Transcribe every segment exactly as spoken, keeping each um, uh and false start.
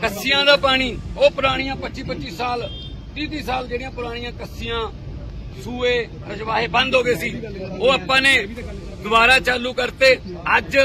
ਕੱਸੀਆਂ ਦਾ ਪਾਣੀ ਉਹ ਪੁਰਾਣੀਆਂ ਪੱਚੀ ਪੱਚੀ ਸਾਲ तीस तीस साल ਜਿਹੜੀਆਂ ਪੁਰਾਣੀਆਂ ਕੱਸੀਆਂ ਸੂਏ ਰਜਵਾਹੇ ਬੰਦ ਹੋ ਗਏ ਸੀ ਉਹ ਆਪਾਂ ਨੇ ਦੁਬਾਰਾ ਚਾਲੂ ਕਰਤੇ। ਅੱਜ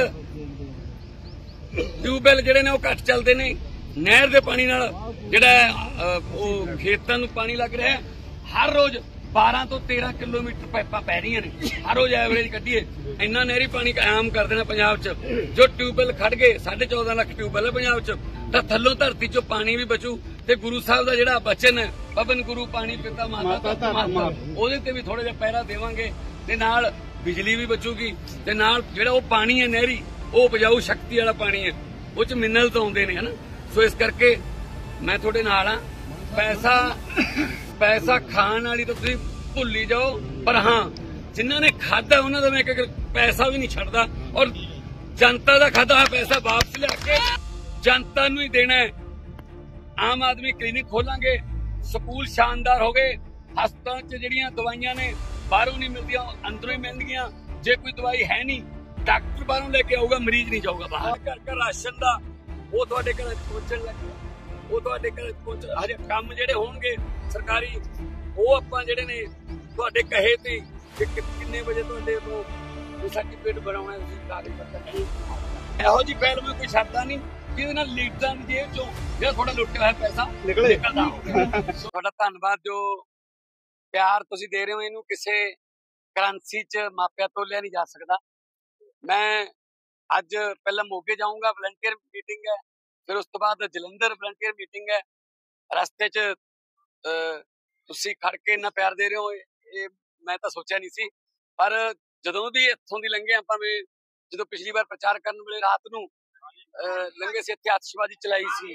ਟਿਊਬਵੈਲ ਜਿਹੜੇ ਨੇ ਉਹ ਘੱਟ ਚੱਲਦੇ ਨੇ। ਨਹਿਰ ਦੇ ਪਾਣੀ ਨਾਲ ਜਿਹੜਾ ਉਹ ਖੇਤਾਂ ਨੂੰ ਪਾਣੀ ਲੱਗ ਰਿਹਾ ਹਰ ਰੋਜ਼ बारह तो तेरह किलोमीटर पाइपा पै रही ने हर रोज एवरेज कटिए इन्ना नहरी पानी आम कर देना पंजाब च। जो ट्यूबवैल खड़ गए साढ़े चौदह लाख ट्यूबवैल है पंजाब च तो थल्लों धरती चो पानी भी बचू ते गुरु साहब का जिहड़ा बचन है पवन गुरु पानी पिता माता माता ओहदे ते भी थोड़ा जिहा पहरा देवांगे ते नाल बिजली भी बचूगी ते नाल जिहड़ा वो पानी है नहरी वो उपजाऊ शक्ति वाला पानी है वो च मिनरल तो आउंदे ने है ना। सो इस करके मैं थोड़े नाल हां। पैसा पैसा खाण वाली तो तुसीं भुल ही जाओ पर हाँ जिन्होंने खादा उन्होंने मैं क्या पैसा भी नहीं छड़दा और जनता का खादा हुआ पैसा वापस लिया जनता नूं ही देना है। आम आदमी क्लिनिक खोलांगे स्कूल शानदार हो गए हस्पताल च जिहड़ियां दवाइयां ने बाहरों नहीं मिलदियां अंदरों ही मिलदियां। जे कोई दवाई है नहीं डॉक्टर बाहरों लेके आऊगा मरीज नहीं जाऊगा बाहर। घर घर राशन का वो तुहाडे घर पहुंचण लगे वो तुहाडे घर पहुंच हजे काम जिहड़े होणगे सरकारी वो आपां जिहड़े ने तुहाडे कहे ते किन्ने बजे तुहाडे तो सर्टिफिकेट बनाउणा तुसीं कागज पत्तर ਇਹੋ जी पहल में कोई छड्डदा नहीं ਜਿਹਦੇ ਨਾਲ ਲੀਡਰਾਂ ਦੀ ਜੇਬ ਚੋਂ ਜਿਹੜਾ ਥੋੜਾ ਲੁੱਟਿਆ ਹੋਇਆ ਪੈਸਾ ਨਿਕਲਦਾ ਹੋਵੇ। ਤੁਹਾਡਾ ਧੰਨਵਾਦ ਜੋ ਪਿਆਰ ਤੁਸੀਂ ਦੇ ਰਹੇ ਹੋ ਇਹਨੂੰ ਕਿਸੇ ਕਰੰਸੀ ਚ ਮਾਪਿਆ ਤੋਲਿਆ ਨਹੀਂ ਜਾ ਸਕਦਾ। ਮੈਂ ਅੱਜ ਪਹਿਲਾਂ ਮੋਗੇ ਜਾਊਂਗਾ ਵਲੰਟੀਅਰ ਮੀਟਿੰਗ ਹੈ ਫਿਰ ਉਸ ਤੋਂ ਬਾਅਦ ਜਲੰਧਰ ਵਲੰਟੀਅਰ ਮੀਟਿੰਗ ਹੈ। ਰਸਤੇ ਚ ਤੁਸੀਂ ਖੜ ਕੇ ਇੰਨਾ ਪਿਆਰ ਦੇ ਰਹੇ ਹੋ ਇਹ ਮੈਂ ਤਾਂ ਸੋਚਿਆ ਨਹੀਂ ਸੀ ਪਰ ਜਦੋਂ ਦੀ ਇੱਥੋਂ ਦੀ ਲੰਘੇ ਆਪਾਂ ਵੀ ਜਦੋਂ ਪਿਛਲੀ ਵਾਰ ਪ੍ਰਚਾਰ ਕਰਨ ਵੇਲੇ ਰਾਤ ਨੂੰ ਲੰਘੇ ਸੀ ਇੱਥੇ ਆਤਿਸ਼ਬਾਜ਼ੀ ਚਲਾਈ ਸੀ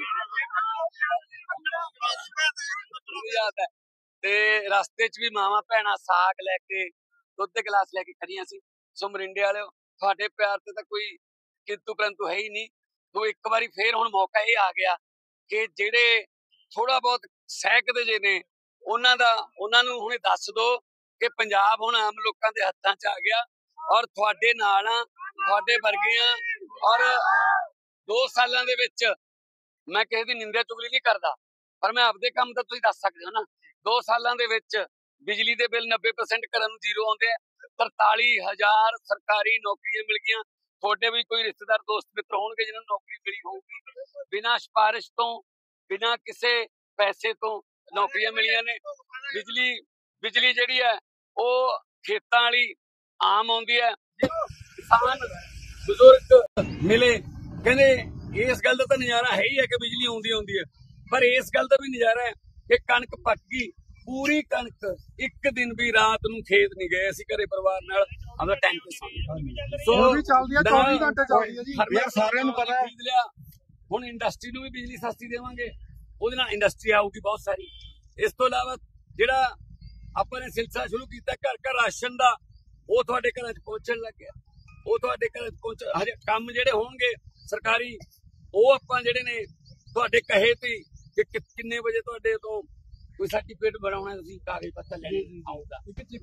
ਯਾਦ ਹੈ ਤੇ ਰਸਤੇ ਚ ਵੀ ਮਾਵਾਂ ਭੈਣਾਂ ਸਾਗ ਲੈ ਕੇ ਦੁੱਧ ਦੇ ਗਲਾਸ ਲੈ ਕੇ ਖੜੀਆਂ ਸੀ। ਸੋ ਮਰਿੰਡੇ ਵਾਲਿਓ ਤੁਹਾਡੇ ਪਿਆਰ ਤੇ ਤਾਂ ਕੋਈ ਕਿੰਤੂ ਪਰੰਤੂ ਹੈ ਹੀ ਨਹੀਂ। ਤੋ ਇੱਕ ਵਾਰੀ ਫੇਰ ਹੁਣ ਮੌਕਾ ਇਹ ਆ ਗਿਆ ਕਿ ਜਿਹੜੇ ਥੋੜਾ ਬਹੁਤ ਸਹਿਕਦੇ ਜੇ ਨੇ ਉਹਨਾਂ ਦਾ ਉਹਨਾਂ ਨੂੰ ਹੁਣੇ ਦੱਸ ਦੋ ਕਿ ਪੰਜਾਬ ਹੁਣ ਆਮ ਲੋਕਾਂ ਦੇ ਹੱਥਾਂ ਚ ਆ ਗਿਆ ਔਰ ਤੁਹਾਡੇ ਨਾਲ ਆ ਤੁਹਾਡੇ ਵਰਗੀਆਂ ਔਰ ਦੋ ਸਾਲਾਂ ਦੇ ਵਿੱਚ ਮੈਂ ਕਿਸੇ ਦੀ ਨਿੰਦਿਆ ਚੁਗਲੀ ਨਹੀਂ ਕਰਦਾ ਪਰ ਮੈਂ ਆਪਦੇ ਕੰਮ ਤਾਂ ਤੁਸੀਂ ਦੱਸ ਸਕਦੇ ਹੋ ਨਾ। ਦੋ ਸਾਲਾਂ ਦੇ ਵਿੱਚ ਬਿਜਲੀ ਦੇ ਬਿੱਲ ਨੱਬੇ ਪਰਸੈਂਟ ਕਰਨ ਨੂੰ ਜ਼ੀਰੋ ਆਉਂਦੇ ਆ ਤਰਤਾਲੀ ਹਜ਼ਾਰ ਸਰਕਾਰੀ ਨੌਕਰੀਆਂ ਮਿਲ ਗਈਆਂ। ਤੁਹਾਡੇ ਵੀ ਕੋਈ ਰਿਸ਼ਤੇਦਾਰ ਦੋਸਤ ਮਿੱਤਰ ਹੋਣਗੇ ਜਿਹਨਾਂ ਨੂੰ ਨੌਕਰੀ ਮਿਲੀ ਹੋਊਗੀ ਬਿਨਾਂ ਸਿਫਾਰਿਸ਼ ਤੋਂ ਬਿਨਾਂ ਕਿਸੇ ਪੈਸੇ ਤੋਂ ਨੌਕਰੀਆਂ ਮਿਲੀਆਂ ਨੇ। ਬਿਜਲੀ ਬਿਜਲੀ ਜਿਹੜੀ ਹੈ ਉਹ ਖੇਤਾਂ ਵਾਲੀ ਆਮ ਆਉਂਦੀ ਹੈ। ਕਿਸਾਨ ਬਜ਼ੁਰਗ ਮਿਲੇ ਕਹਿੰਦੇ ਇਸ ਗੱਲ ਦਾ ਤਾਂ ਨਜ਼ਾਰਾ ਹੈ ਹੀ ਹੈ ਕਿ ਬਿਜਲੀ ਆਉਂਦੀ ਆਉਂਦੀ ਹੈ ਪਰ ਇਸ ਗੱਲ ਦਾ ਵੀ ਨਜ਼ਾਰਾ ਹੈ ਕਿ ਕਣਕ ਪੱਕ ਗਈ ਪੂਰੀ ਕਣਕ ਇੱਕ ਦਿਨ ਵੀ ਰਾਤ ਨੂੰ ਖੇਤ ਨਹੀਂ ਗਏ ਅਸੀਂ ਘਰੇ ਪਰਿਵਾਰ ਨਾਲ ਆਪਦਾ ਟੈਂਕ ਤੇ ਸੋ ਵੀ ਚੱਲਦੀ ਹੈ ਚੌਵੀ ਘੰਟੇ ਚੱਲਦੀ ਹੈ ਜੀ ਸਾਰਿਆਂ ਨੂੰ ਪਤਾ ਖਰੀਦ ਲਿਆ। ਹੁਣ ਇੰਡਸਟਰੀ ਨੂੰ ਵੀ ਬਿਜਲੀ ਸਸਤੀ ਦੇਵਾਂਗੇ ਉਹਦੇ ਨਾਲ ਇੰਡਸਟਰੀ ਆਊਗੀ ਬਹੁਤ ਸਾਰੀ। ਇਸ ਤੋਂ ਇਲਾਵਾ ਜਿਹੜਾ ਆਪਾਂ ਨੇ ਸਿਲਸਿਲਾ ਸ਼ੁਰੂ ਕੀਤਾ ਘਰ ਘਰ ਰਾਸ਼ਨ ਦਾ ਉਹ ਤੁਹਾਡੇ ਘਰਾਂ ਚ ਪਹੁੰਚਣ ਲੱਗਿਆ ਉਹ ਤੁਹਾਡੇ ਘਰਾਂ ਚ ਪਹੁੰਚ ਹਜੇ ਕੰਮ ਜਿਹੜੇ ਹੋਣਗੇ ਸਰਕਾਰੀ ਉਹ ਆਪਾਂ ਜਿਹੜੇ ਨੇ ਤੁਹਾਡੇ ਕਹੇ ਤੇ ਕਿ ਕਿੰਨੇ ਵਜੇ ਤੁਹਾਡੇ ਤੋਂ ਕੋਈ ਸਰਟੀਫਿਕੇਟ ਬਣਾਉਣਾ ਤੁਸੀਂ ਕਾਗਜ਼ ਪੱਤਰ ਲੈਣੇ ਆਊਗਾ।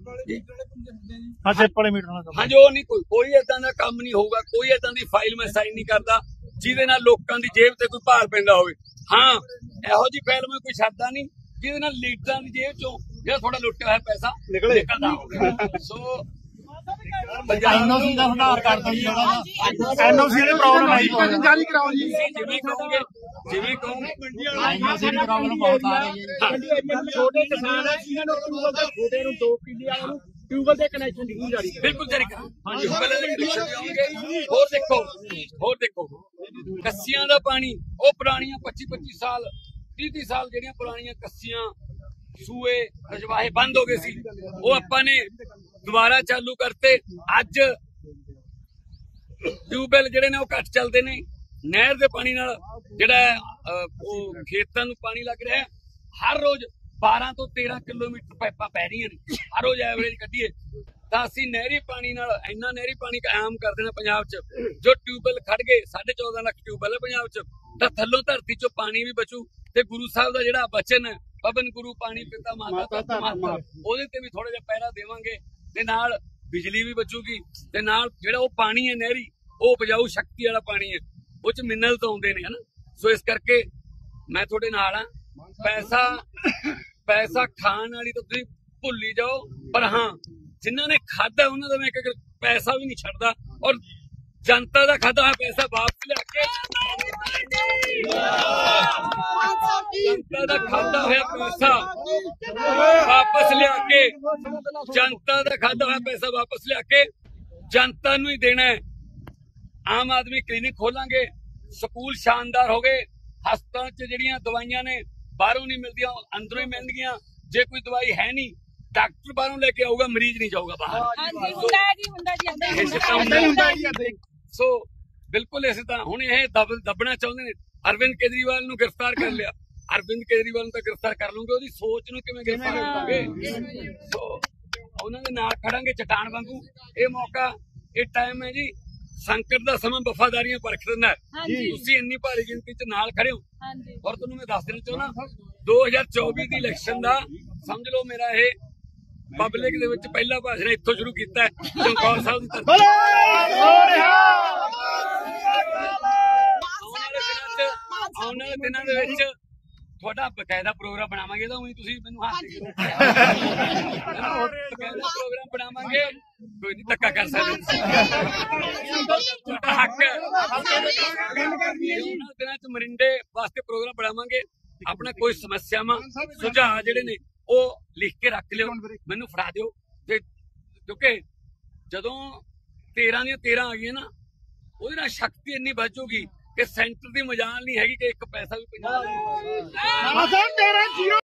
ਹਾਂ ਚਿੱਪ ਵਾਲੇ ਮੀਟਰ ਨਾਲ ਹਾਂ ਜੋ ਨਹੀਂ ਕੋਈ ਕੋਈ ਏਦਾਂ ਦਾ ਕੰਮ ਨਹੀਂ ਹੋਊਗਾ ਕੋਈ ਏਦਾਂ ਦੀ ਫਾਈਲ ਮੈਂ ਸਾਈਨ ਨਹੀਂ ਕਰਦਾ ਜਿਹਦੇ ਨਾਲ ਲੋਕਾਂ ਦੀ ਜੇਬ ਤੇ ਕੋਈ ਭਾਰ ਪੈਂਦਾ ਹੋਵੇ। ਹਾਂ ਇਹੋ ਜੀ ਫਾਈਲ ਮੈਂ ਕੋਈ ਛੱਡਦਾ ਨਹੀਂ ਜਿਹਦੇ ਨਾਲ ਲੀਡਰਾਂ ਦੀ ਜੇਬ ਚੋਂ ਜਿਹੜਾ ਥੋੜਾ ਲੁੱਟਿਆ ਹੋਇਆ ਪੈਸਾ ਨਿਕਲਦਾ ਹੋਵੇ। ਸੋ ਐਨਓਸੀ ਦਾ ਸੁਧਾਰ ਕਰ ਦੋ ਜੀ ਐਨਓਸੀ ਦੀ ਪ੍ਰੋਬਲਮ ਆਈ ਜਾਰੀ ਕਰਾਓ ਜੀ ਜਿਵੇਂ ਕਹੋਗੇ ਜਿਵੇਂ ਕਹੋਗੇ ਐਨਓਸੀ ਦੀ ਪ੍ਰੋਬਲਮ ਬਹੁਤ ਆ ਰਹੀ ਹੈ। ਛੋਟੇ ਕਿਸਾਨ ਹੈ ਇਹਨਾਂ ਨੂੰ ਟਿਊਬਲ ਦੇ ਛੋਟੇ ਨੂੰ ਦੋ ਕਿੱਲੇ ਵਾਲਿਆਂ ਨੂੰ ਟਿਊਬਲ ਦੇ ਕਨੈਕਸ਼ਨ ਦੀ ਜਾਰੀ ਬਿਲਕੁਲ ਜਾਰੀ ਕਰਾਓ। ਹਾਂਜੀ ਪਹਿਲਾਂ ਦੇ ਕਨੈਕਸ਼ਨ ਦੇਵਾਂਗੇ। ਹੋਰ ਦੇਖੋ ਹੋਰ ਦੇਖੋ ਕੱਸੀਆਂ ਦਾ ਪਾਣੀ ਉਹ ਪੁਰਾਣੀਆਂ ਪੱਚੀ ਪੱਚੀ ਸਾਲ तीस तीस साल ਜਿਹੜੀਆਂ ਪੁਰਾਣੀਆਂ ਕੱਸੀਆਂ ਸੂਏ ਰਜਵਾਹੇ ਬੰਦ ਹੋ ਗਏ ਸੀ ਉਹ ਆਪਾਂ ਨੇ ਦੁਬਾਰਾ ਚਾਲੂ ਕਰਤੇ। ਅੱਜ ਟਿਊਬਵੈਲ ਜਿਹੜੇ ਨੇ ਉਹ ਘੱਟ ਚੱਲਦੇ ਨੇ। ਨਹਿਰ ਦੇ ਪਾਣੀ ਨਾਲ ਜਿਹੜਾ ਉਹ ਖੇਤਾਂ ਨੂੰ ਪਾਣੀ ਲੱਗ ਰਿਹਾ ਹਰ ਰੋਜ਼ ਬਾਰਾਂ ਤੋਂ ਤੇਰਾਂ ਕਿਲੋਮੀਟਰ ਪਾਈਪਾਂ ਪੈ ਰਹੀਆਂ ਨੇ ਹਰ ਰੋਜ਼ ਐਵਰੇਜ ਕੱਢੀਏ ਤਾਂ ਅਸੀਂ ਨਹਿਰੀ ਪਾਣੀ ਨਾਲ ਇੰਨਾ ਨਹਿਰੀ ਪਾਣੀ ਆਮ ਕਰ ਦੇਣਾ ਪੰਜਾਬ ਚ। ਜੋ ਟਿਊਬਵੈਲ ਖੜ ਗਏ ਸਾਢੇ ਚੌਦਾਂ ਲੱਖ ਟਿਊਬਵੈਲ ਹੈ ਪੰਜਾਬ ਚ ਤਾਂ ਥੱਲੋਂ ਧਰਤੀ ਚੋਂ ਪਾਣੀ ਵੀ ਬਚੂ ਤੇ ਗੁਰੂ ਸਾਹਿਬ ਦਾ ਜਿਹੜਾ ਬਚਨ ਹੈ ਪਵਨ ਗੁਰੂ ਪਾਣੀ ਪਿਤਾ ਮਾਤਾ ਮਾਤਾ ਉਹਦੇ ਤੇ ਵੀ ਥੋੜਾ ਜਿਹਾ ਪਹਿਰਾ ਦੇਵਾਂਗੇ ਤੇ ਨਾਲ ਬਿਜਲੀ ਵੀ ਬਚੂਗੀ ਤੇ ਨਾਲ ਜਿਹੜਾ ਉਹ ਪਾਣੀ ਹੈ ਨਹਿਰੀ ਉਹ ਉਪਜਾਊ ਸ਼ਕਤੀ ਵਾਲਾ ਪਾਣੀ ਹੈ ਉਹ ਚ ਮਿਨਰਲ ਤਾਂ ਆਉਂਦੇ ਨੇ ਹਨਾ। ਸੋ ਇਸ ਕਰਕੇ मैं थोड़े नाल हाँ। पैसा पैसा खाण वाली तो तुसीं भुल ही जाओ, पर हाँ जिन्हां ने खाधा उन्हां दा मैं एक पैसा भी नहीं छड्डदा, और जनता दा खाधा हुआ पैसा वापस लिया के जनता दा खाधा हुआ पैसा वापस लिया के जनता दा खाधा हुआ पैसा वापस लिया के जनता नूं ही देना है। आम आदमी क्लिनिक खोलांगे, स्कूल शानदार हो गए, हस्पताल च जिहड़ियां दवाइयां ने बाहरों नहीं मिलदियां अंदरों ही मिलणगियां, जे कोई दवाई है नहीं डॉक्टर बाहरों लेके आऊगा, मरीज नहीं जाऊगा बाहर। सो बिल्कुल इस तरह हुण इह दब दबना चाहुंदे ने। अरविंद केजरीवाल नूं गिरफ्तार कर लिया, अरविंद केजरीवाल नूं तां गिरफ्तार कर लूंगे, ओहदी सोच नूं किवें गिरफ्तार करोगे? सो उन्हां दे नाल खड़ांगे चट्टान वांगू। ये मौका ये टाइम है जी, संकट दा समा वफादारियां परख दिंदा है। तुसीं इन्नी भारी गिनती च नाल खड़े हो, और तुहानूं मैं दस देना चाहुंदा दो हज़ार चौबी दी इलैक्शन दा समझ लो मेरा ये पब्लिक दे विच पहला भाषण इत्थों शुरू कीता है चमकौर साहब दी तरफ। आउण वाले दिनां दे विच ਤੁਹਾਡਾ ਬਕਾਇਦਾ ਪ੍ਰੋਗਰਾਮ ਬਣਾਵਾਂਗੇ, ਤਾਂ ਉਹੀ ਤੁਸੀਂ ਮੈਨੂੰ ਹੱਥ ਦੇ ਬਕਾਇਦਾ ਪ੍ਰੋਗਰਾਮ ਬਣਾਵਾਂਗੇ, ਕੋਈ ਨਹੀਂ ਧੱਕਾ ਕਰ ਸਕਦੇ। ਤੁਹਾਡਾ ਹੱਕ ਹੈ। ਉਹਨਾਂ ਦਿਨਾਂ ਚ ਮਰਿੰਡੇ ਵਾਸਤੇ ਪ੍ਰੋਗਰਾਮ ਬਣਾਵਾਂਗੇ। ਆਪਣਾ ਕੋਈ ਸਮੱਸਿਆਵਾਂ ਸੁਝਾਅ ਜਿਹੜੇ ਨੇ ਉਹ ਲਿਖ ਕੇ ਰੱਖ ਲਿਓ, ਮੈਨੂੰ ਫੜਾ ਦਿਓ, ਤੇ ਕਿਉਂਕਿ ਜਦੋਂ ਤੇਰਾਂ ਦੀਆਂ ਤੇਰਾਂ ਆ ਗਈਆਂ ਨਾ, ਉਹਦੇ ਨਾਲ ਸ਼ਕਤੀ ਇੰਨੀ ਵੱਧ ਜਾਊਗੀ ਕਿ ਸੈਂਟਰ ਦੀ ਮਜਾਲ ਨਹੀਂ ਹੈਗੀ ਕਿ ਇੱਕ ਪੈਸਾ ਵੀ ਪੰਜਾਬ